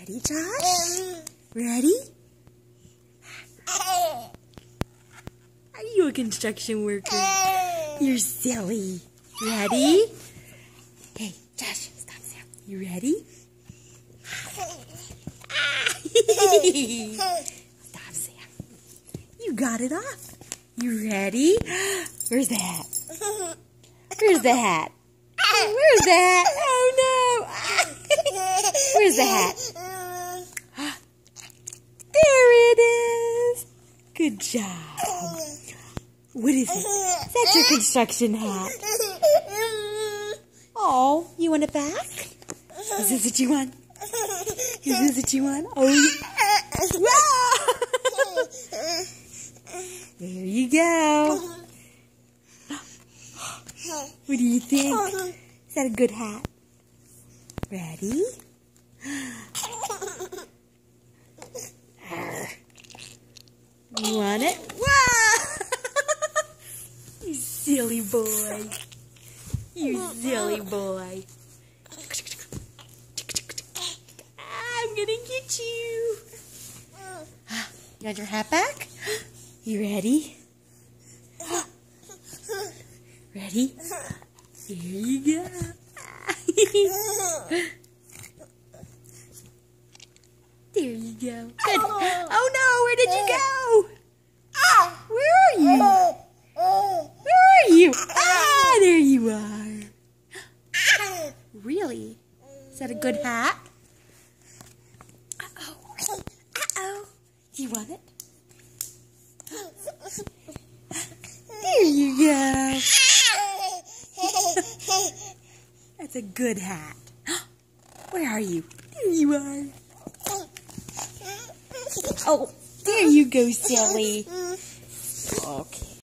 Ready, Josh? Ready? Are you a construction worker? You're silly. Ready? Hey, Josh, stop, Sam. You ready? Stop, Sam. You got it off. You ready? Where's the hat? Where's the hat? Where's the hat? Oh, no. Where's the hat? There it is. Good job. What is it? That's your construction hat. Oh, you want it back? Is this what you want? Is this what you want? Oh, yeah. There you go. What do you think? Is that a good hat? Ready? You want it? Wow! You silly boy. You silly boy. I'm gonna get you. You got your hat back? You ready? Ready? Here you go. There you go. Good. Oh no, where did you go? Where are you? Where are you? Ah, there you are. Really? Is that a good hat? Uh-oh. Uh-oh. Do you want it? There you go. That's a good hat. Where are you? There you are. Oh, there you go, silly. Okay.